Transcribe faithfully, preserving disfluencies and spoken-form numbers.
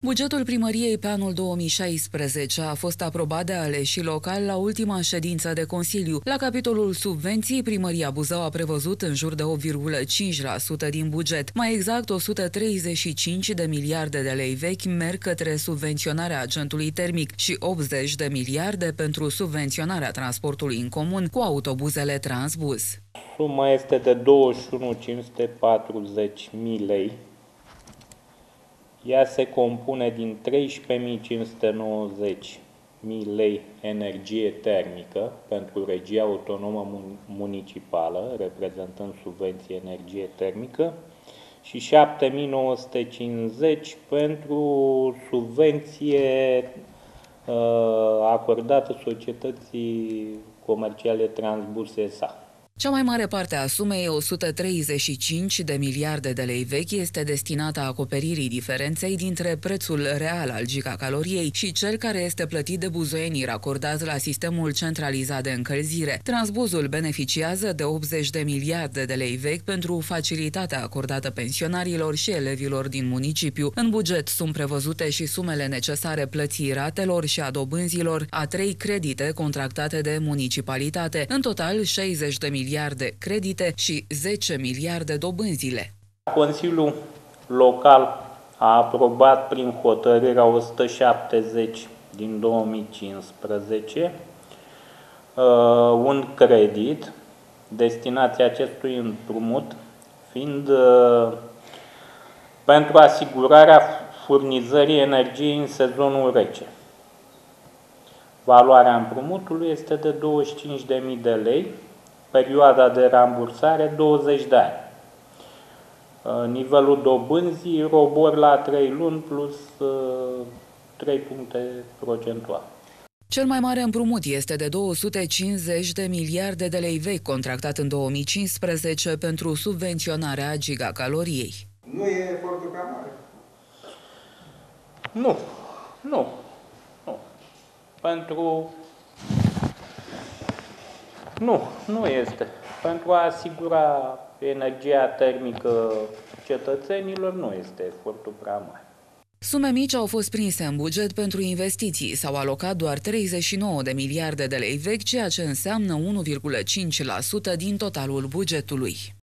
Bugetul primăriei pe anul două mii șaisprezece a fost aprobat de aleșii locali la ultima ședință de Consiliu. La capitolul subvenții, primăria Buzău a prevăzut în jur de opt virgulă cinci la sută din buget. Mai exact, o sută treizeci și cinci de miliarde de lei vechi merg către subvenționarea agentului termic și optzeci de miliarde pentru subvenționarea transportului în comun cu autobuzele Transbuz. Suma este de douăzeci și unu mii cinci sute patruzeci de lei. Ea se compune din treisprezece mii cinci sute nouăzeci de lei energie termică pentru regia autonomă municipală, reprezentând subvenție energie termică, și șapte mii nouă sute cincizeci pentru subvenție uh, acordată societății comerciale Transbuz S A. Cea mai mare parte a sumei, o sută treizeci și cinci de miliarde de lei vechi, este destinată acoperirii diferenței dintre prețul real al gigacaloriei și cel care este plătit de buzoienii racordați la sistemul centralizat de încălzire. Transbuzul beneficiază de optzeci de miliarde de lei vechi pentru facilitatea acordată pensionarilor și elevilor din municipiu. În buget sunt prevăzute și sumele necesare plății ratelor și a dobânzilor a trei credite contractate de municipalitate. În total, șaizeci de miliarde credite și zece miliarde dobânzile. Consiliul Local a aprobat prin hotărârea o sută șaptezeci din două mii cincisprezece un credit, destinația acestui împrumut fiind pentru asigurarea furnizării energiei în sezonul rece. Valoarea împrumutului este de douăzeci și cinci de mii de lei, perioada de rambursare douăzeci de ani. Nivelul dobânzii robor la trei luni plus trei puncte procentuale. Cel mai mare împrumut este de două sute cincizeci de miliarde de lei vechi, contractat în două mii cincisprezece pentru subvenționarea gigacaloriei. Nu e efortul prea mare? Nu, nu, nu. Pentru... Nu, nu este. Pentru a asigura energia termică cetățenilor nu este efortul prea mare. Sume mici au fost prinse în buget pentru investiții. S-au alocat doar treizeci și nouă de miliarde de lei vechi, ceea ce înseamnă unu virgulă cinci la sută din totalul bugetului.